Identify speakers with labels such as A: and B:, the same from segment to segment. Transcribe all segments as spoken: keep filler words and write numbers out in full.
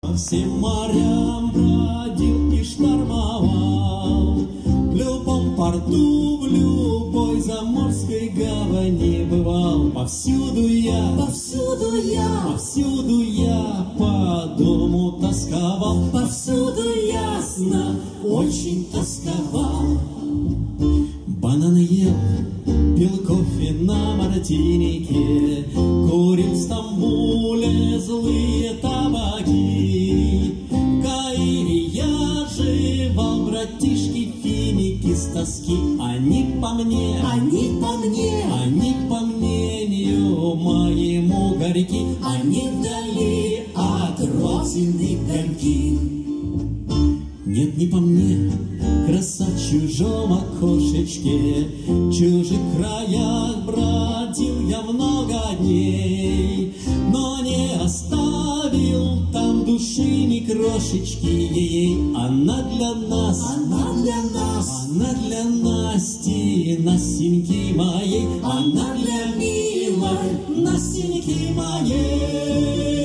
A: По всем морям бродил и штормовал, в любом порту, в любой заморской гавани бывал. Повсюду я,
B: повсюду я,
A: повсюду я по дому тосковал,
B: повсюду ясно, очень тосковал.
A: Бананы ел, пил кофе на мартинике, курил в Стамбуле злые табаки. В Каире я жевал, братишки, финики с тоски. Они по мне,
B: Они по мне,
A: они по мнению моему горьки.
B: они вдали от родины горьки.
A: Нет, не по мне, краса в чужом окошечке, в чужих краях бродил я много дней, но не оставил там души ни крошечки ей. Она для нас,
B: Она для нас,
A: она для Насти, Настеньки моей,
B: она для милой
A: Настеньки моей.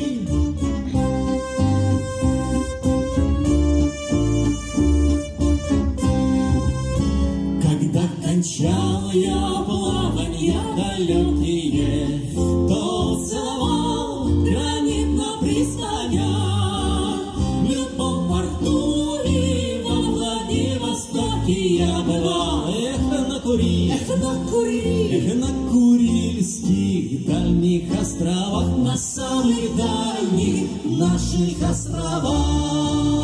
A: Кончал я плаванья далекие, то целовал гранит на пристанях. В любом порту и во Владивостоке я бывал. Эх, на Куриль,
B: эх, на Куриль,
A: эх, на Курильских дальних островах,
B: на самых дальних
A: наших островах.